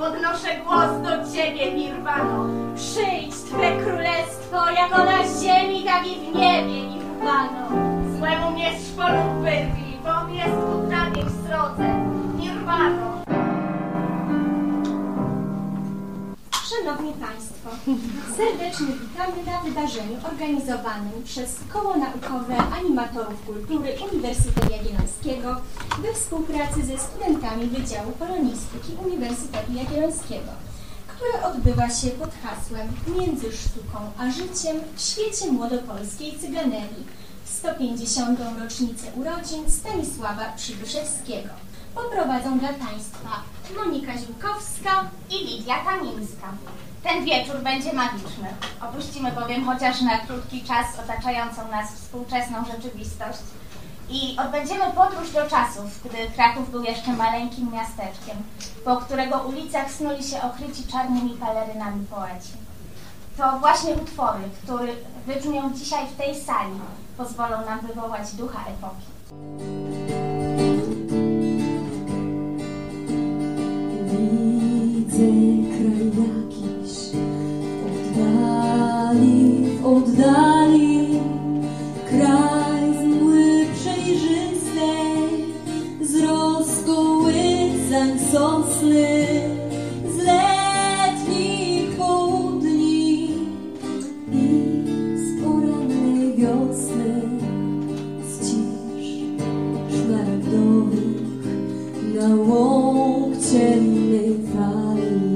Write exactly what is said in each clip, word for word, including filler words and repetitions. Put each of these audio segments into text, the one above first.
podnoszę głos do Ciebie, Nirwano. Przyjdź Twe królestwo, jako na ziemi, tak i w niebie, Nirwano. Złemu miecz szponów wyrwij, bo on jest poddany w srodze, Nirwano. Szanowni Państwo, serdecznie witamy na wydarzeniu organizowanym przez Koło Naukowe Animatorów Kultury Uniwersytetu Jagiellońskiego we współpracy ze studentami Wydziału Polonistyki Uniwersytetu Jagiellońskiego, które odbywa się pod hasłem Między sztuką a życiem w świecie młodopolskiej cyganerii w sto pięćdziesiątą rocznicę urodzin Stanisława Przybyszewskiego. Poprowadzą dla Państwa Monika Ziłkowska i Lidia Kamińska. Ten wieczór będzie magiczny. Opuścimy bowiem chociaż na krótki czas otaczającą nas współczesną rzeczywistość i odbędziemy podróż do czasów, gdy Kraków był jeszcze maleńkim miasteczkiem, po którego ulicach snuli się okryci czarnymi pelerynami poeci. To właśnie utwory, które wybrzmią dzisiaj w tej sali, pozwolą nam wywołać ducha epoki. Widzę kraj jakiś w oddali, w oddali, kraj z mgły przejrzystej, z rozkołysań sosny, z letnich południ i z porannej wiosny, z cisz szmaragdowych na łąk ciemnej fali.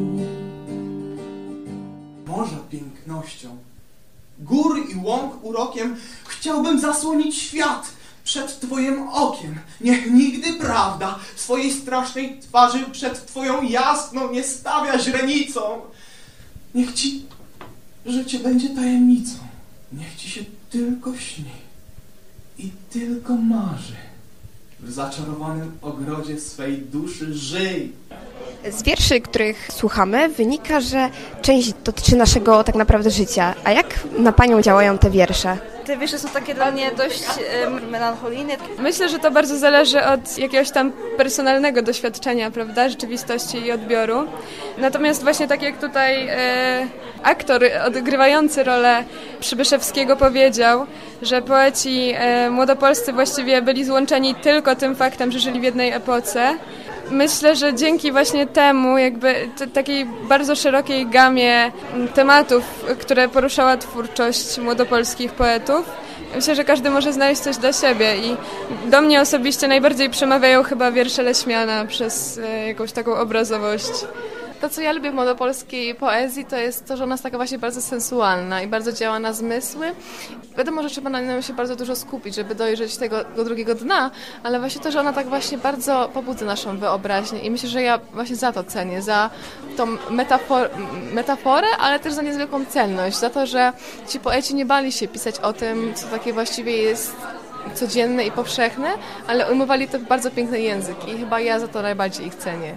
Morza pięknością, gór i łąk urokiem chciałbym zasłonić świat przed Twoim okiem. Niech nigdy prawda swojej strasznej twarzy przed Twoją jasną nie stawia źrenicą. Niech Ci życie będzie tajemnicą. Niech Ci się tylko śni i tylko marzy. W zaczarowanym ogrodzie swej duszy żyj. Z wierszy, których słuchamy, wynika, że część dotyczy naszego tak naprawdę życia. A jak na Panią działają te wiersze? Te wiersze są takie dla mnie dość e, melancholijne. Myślę, że to bardzo zależy od jakiegoś tam personalnego doświadczenia, prawda, rzeczywistości i odbioru. Natomiast właśnie tak jak tutaj e, aktor odgrywający rolę Przybyszewskiego powiedział, że poeci e, młodopolscy właściwie byli złączeni tylko tym faktem, że żyli w jednej epoce. Myślę, że dzięki właśnie temu, jakby t- takiej bardzo szerokiej gamie tematów, które poruszała twórczość młodopolskich poetów, myślę, że każdy może znaleźć coś dla siebie i do mnie osobiście najbardziej przemawiają chyba wiersze Leśmiana przez e, jakąś taką obrazowość. To, co ja lubię w młodopolskiej poezji, to jest to, że ona jest taka właśnie bardzo sensualna i bardzo działa na zmysły. Wiadomo, że trzeba na nią się bardzo dużo skupić, żeby dojrzeć tego do drugiego dna, ale właśnie to, że ona tak właśnie bardzo pobudza naszą wyobraźnię i myślę, że ja właśnie za to cenię, za tą metafor- metaforę, ale też za niezwykłą celność, za to, że ci poeci nie bali się pisać o tym, co takie właściwie jest codzienne i powszechne, ale ujmowali to w bardzo piękny język i chyba ja za to najbardziej ich cenię.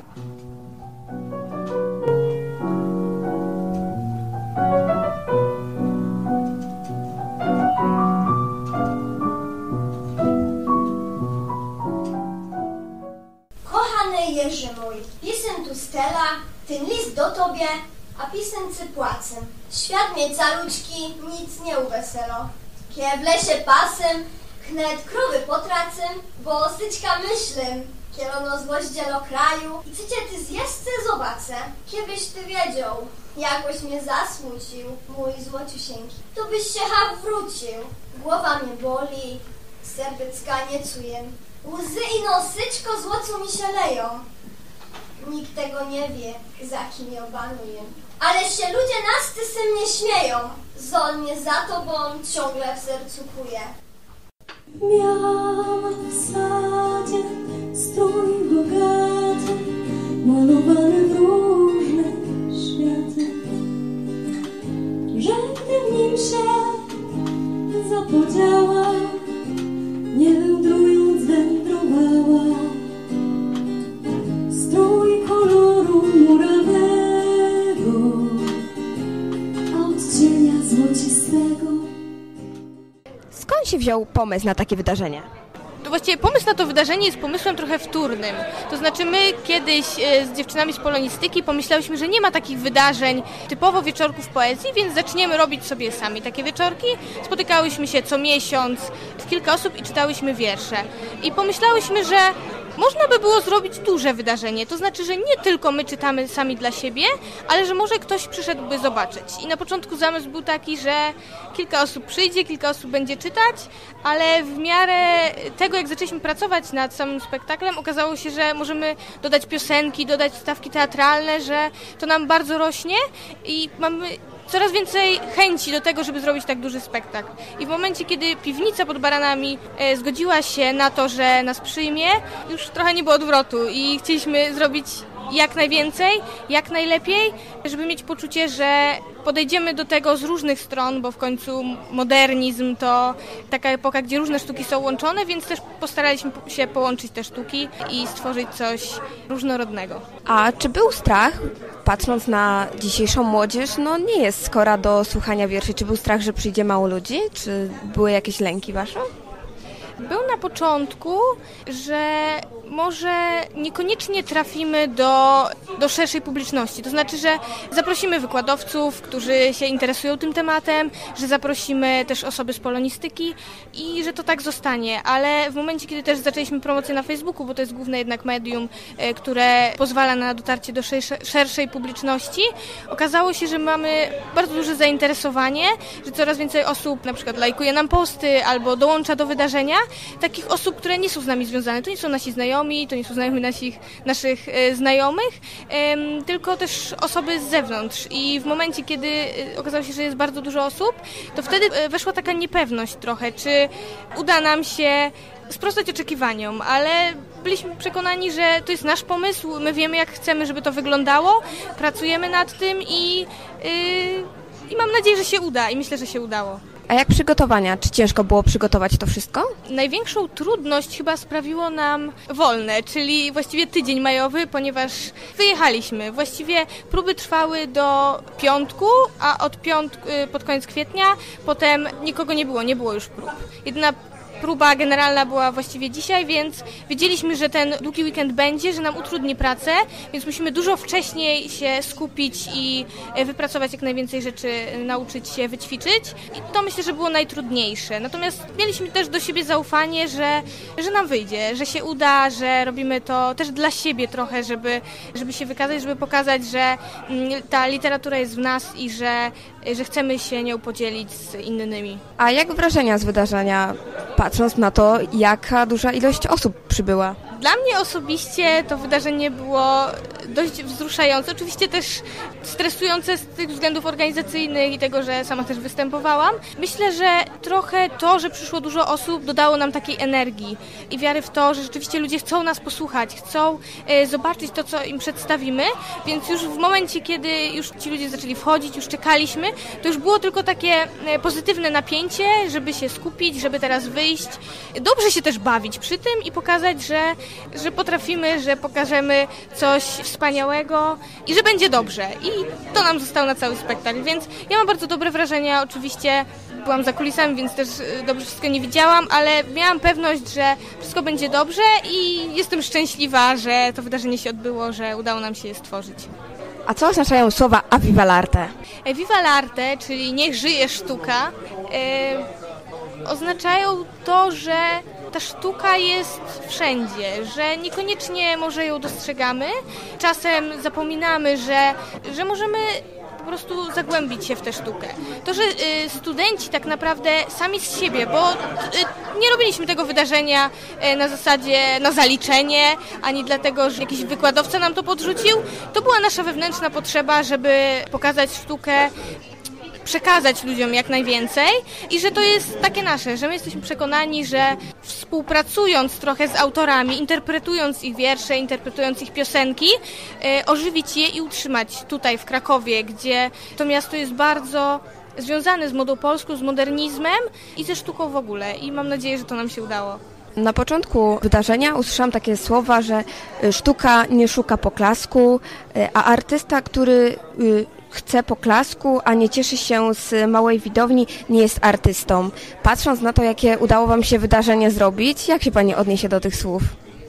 Kochany Jerzy mój, pisem tu stela, ten list do tobie, a pisemcy płacem. Świat mnie caluczki, nic nie uweselo. Kie w lesie pasem, knet krowy potracem, bo syćka myślę, kierono złoździelo kraju. I co cię ty zjesce zobaczę, kiedyś ty wiedział, jakoś mnie zasmucił, mój złociusieńki. To byś się ha wrócił, głowa mnie boli, serdycka nie czuję. Łzy i nosyćko złocu mi się leją. Nikt tego nie wie, za kim ją banuję. Ale się ludzie nas ty sy mnie śmieją. Zol mnie za tobą ciągle w sercu kuje. Miała w sadzie strój bogaty, malowany w różne światy, że gdy w nim się zapodziała, nie wędrując wędrowała. Strój koloru murawego, a odcienia złocistego. Skąd się wziął pomysł na takie wydarzenie? To właściwie pomysł na to wydarzenie jest pomysłem trochę wtórnym. To znaczy my kiedyś z dziewczynami z polonistyki pomyślałyśmy, że nie ma takich wydarzeń typowo wieczorków poezji, więc zaczniemy robić sobie sami takie wieczorki. Spotykałyśmy się co miesiąc w kilka osób i czytałyśmy wiersze. I pomyślałyśmy, że można by było zrobić duże wydarzenie, to znaczy, że nie tylko my czytamy sami dla siebie, ale że może ktoś przyszedłby zobaczyć. I na początku zamysł był taki, że kilka osób przyjdzie, kilka osób będzie czytać, ale w miarę tego, jak zaczęliśmy pracować nad samym spektaklem, okazało się, że możemy dodać piosenki, dodać wstawki teatralne, że to nam bardzo rośnie i mamy coraz więcej chęci do tego, żeby zrobić tak duży spektakl. I w momencie, kiedy Piwnica pod Baranami e, zgodziła się na to, że nas przyjmie, już trochę nie było odwrotu i chcieliśmy zrobić jak najwięcej, jak najlepiej, żeby mieć poczucie, że podejdziemy do tego z różnych stron, bo w końcu modernizm to taka epoka, gdzie różne sztuki są łączone, więc też postaraliśmy się połączyć te sztuki i stworzyć coś różnorodnego. A czy był strach, patrząc na dzisiejszą młodzież, no nie jest skora do słuchania wierszy, czy był strach, że przyjdzie mało ludzi, czy były jakieś lęki wasze? Był na początku, że może niekoniecznie trafimy do, do szerszej publiczności. To znaczy, że zaprosimy wykładowców, którzy się interesują tym tematem, że zaprosimy też osoby z polonistyki i że to tak zostanie. Ale w momencie, kiedy też zaczęliśmy promocję na Facebooku, bo to jest główne jednak medium, które pozwala na dotarcie do szerszej, szerszej publiczności, okazało się, że mamy bardzo duże zainteresowanie, że coraz więcej osób na przykład lajkuje nam posty albo dołącza do wydarzenia. Takich osób, które nie są z nami związane. To nie są nasi znajomi, to nie są znajomi naszych, naszych e, znajomych, e, tylko też osoby z zewnątrz. I w momencie, kiedy e, okazało się, że jest bardzo dużo osób, to wtedy e, weszła taka niepewność trochę, czy uda nam się sprostać oczekiwaniom, ale byliśmy przekonani, że to jest nasz pomysł, my wiemy, jak chcemy, żeby to wyglądało, pracujemy nad tym i, yy, i mam nadzieję, że się uda i myślę, że się udało. A jak przygotowania? Czy ciężko było przygotować to wszystko? Największą trudność chyba sprawiło nam wolne, czyli właściwie tydzień majowy, ponieważ wyjechaliśmy. Właściwie próby trwały do piątku, a od piątku pod koniec kwietnia potem nikogo nie było, nie było już prób. Jedyna próba generalna była właściwie dzisiaj, więc wiedzieliśmy, że ten długi weekend będzie, że nam utrudni pracę, więc musimy dużo wcześniej się skupić i wypracować jak najwięcej rzeczy, nauczyć się, wyćwiczyć. I to myślę, że było najtrudniejsze. Natomiast mieliśmy też do siebie zaufanie, że, że nam wyjdzie, że się uda, że robimy to też dla siebie trochę, żeby, żeby się wykazać, żeby pokazać, że ta literatura jest w nas i że, że chcemy się nią podzielić z innymi. A jak wrażenia z wydarzenia, patrząc na to, jaka duża ilość osób przybyła? Dla mnie osobiście to wydarzenie było dość wzruszające, oczywiście też stresujące z tych względów organizacyjnych i tego, że sama też występowałam. Myślę, że trochę to, że przyszło dużo osób, dodało nam takiej energii i wiary w to, że rzeczywiście ludzie chcą nas posłuchać, chcą e, zobaczyć to, co im przedstawimy, więc już w momencie, kiedy już ci ludzie zaczęli wchodzić, już czekaliśmy, to już było tylko takie e, pozytywne napięcie, żeby się skupić, żeby teraz wyjść, dobrze się też bawić przy tym i pokazać, że że potrafimy, że pokażemy coś wspaniałego i że będzie dobrze. I to nam zostało na cały spektakl, więc ja mam bardzo dobre wrażenia. Oczywiście byłam za kulisami, więc też dobrze wszystko nie widziałam, ale miałam pewność, że wszystko będzie dobrze i jestem szczęśliwa, że to wydarzenie się odbyło, że udało nam się je stworzyć. A co oznaczają słowa a viva l'arte? Viva l'arte, czyli niech żyje sztuka, e, oznaczają to, że ta sztuka jest wszędzie, że niekoniecznie może ją dostrzegamy. Czasem zapominamy, że, że możemy po prostu zagłębić się w tę sztukę. To, że y, studenci tak naprawdę sami z siebie, bo y, nie robiliśmy tego wydarzenia y, na zasadzie na zaliczenie, ani dlatego, że jakiś wykładowca nam to podrzucił. To była nasza wewnętrzna potrzeba, żeby pokazać sztukę, przekazać ludziom jak najwięcej i że to jest takie nasze, że my jesteśmy przekonani, że współpracując trochę z autorami, interpretując ich wiersze, interpretując ich piosenki, e, ożywić je i utrzymać tutaj w Krakowie, gdzie to miasto jest bardzo związane z modą polską, z modernizmem i ze sztuką w ogóle i mam nadzieję, że to nam się udało. Na początku wydarzenia usłyszałam takie słowa, że sztuka nie szuka poklasku, a artysta, który chce poklasku, a nie cieszy się z małej widowni, nie jest artystą. Patrząc na to, jakie udało wam się wydarzenie zrobić, jak się pani odniesie do tych słów?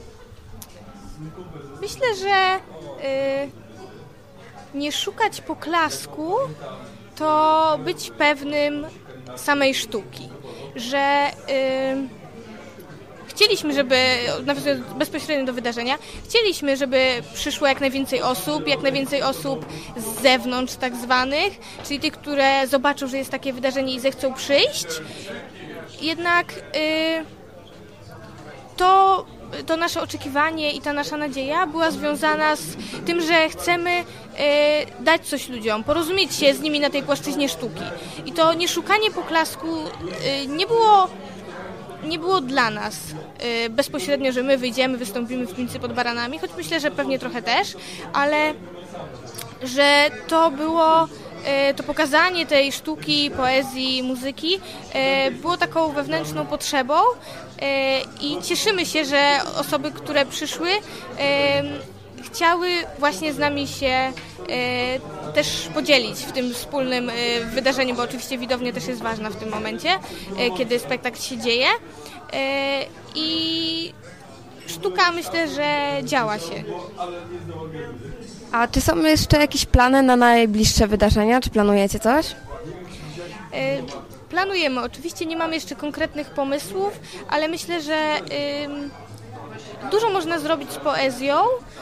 Myślę, że y, nie szukać poklasku to być pewnym samej sztuki, że y, chcieliśmy, żeby, nawiązując bezpośrednio do wydarzenia, chcieliśmy, żeby przyszło jak najwięcej osób, jak najwięcej osób z zewnątrz tak zwanych, czyli tych, które zobaczą, że jest takie wydarzenie i zechcą przyjść. Jednak y, to, to nasze oczekiwanie i ta nasza nadzieja była związana z tym, że chcemy y, dać coś ludziom, porozumieć się z nimi na tej płaszczyźnie sztuki. I to nieszukanie poklasku y, nie było nie było dla nas y, bezpośrednio, że my wyjdziemy, wystąpimy w Piwnicy pod Baranami, choć myślę, że pewnie trochę też, ale że to było y, to pokazanie tej sztuki, poezji, muzyki y, było taką wewnętrzną potrzebą y, i cieszymy się, że osoby, które przyszły, y, chciały właśnie z nami się e, też podzielić w tym wspólnym e, wydarzeniu, bo oczywiście widownia też jest ważna w tym momencie, e, kiedy spektakl się dzieje. E, I sztuka, myślę, że działa się. A czy są jeszcze jakieś plany na najbliższe wydarzenia? Czy planujecie coś? E, planujemy. Oczywiście nie mamy jeszcze konkretnych pomysłów, ale myślę, że e, dużo można zrobić z poezją,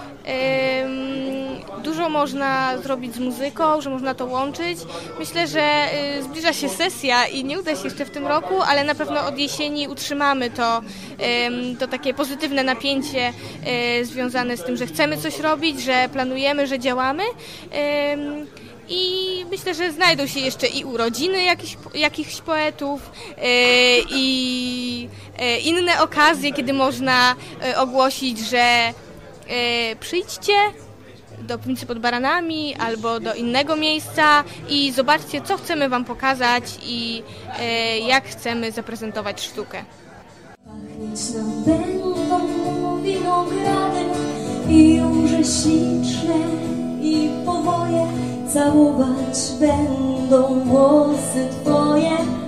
dużo można zrobić z muzyką, że można to łączyć. Myślę, że zbliża się sesja i nie uda się jeszcze w tym roku, ale na pewno od jesieni utrzymamy to, to takie pozytywne napięcie związane z tym, że chcemy coś robić, że planujemy, że działamy. I myślę, że znajdą się jeszcze i urodziny jakichś, jakichś poetów yy, i yy, inne okazje, kiedy można yy, ogłosić, że yy, przyjdźcie do Piwnicy pod Baranami albo do innego miejsca i zobaczcie, co chcemy wam pokazać i yy, jak chcemy zaprezentować sztukę. Pachnieć nam będą winogrady i róże śliczne i powoje. Całować będą włosy twoje.